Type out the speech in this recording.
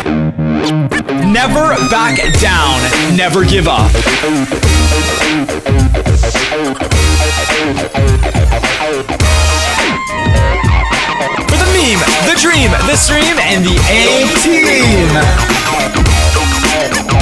Never back down. Never give up. For the meme, the dream, the stream, and the A-Team.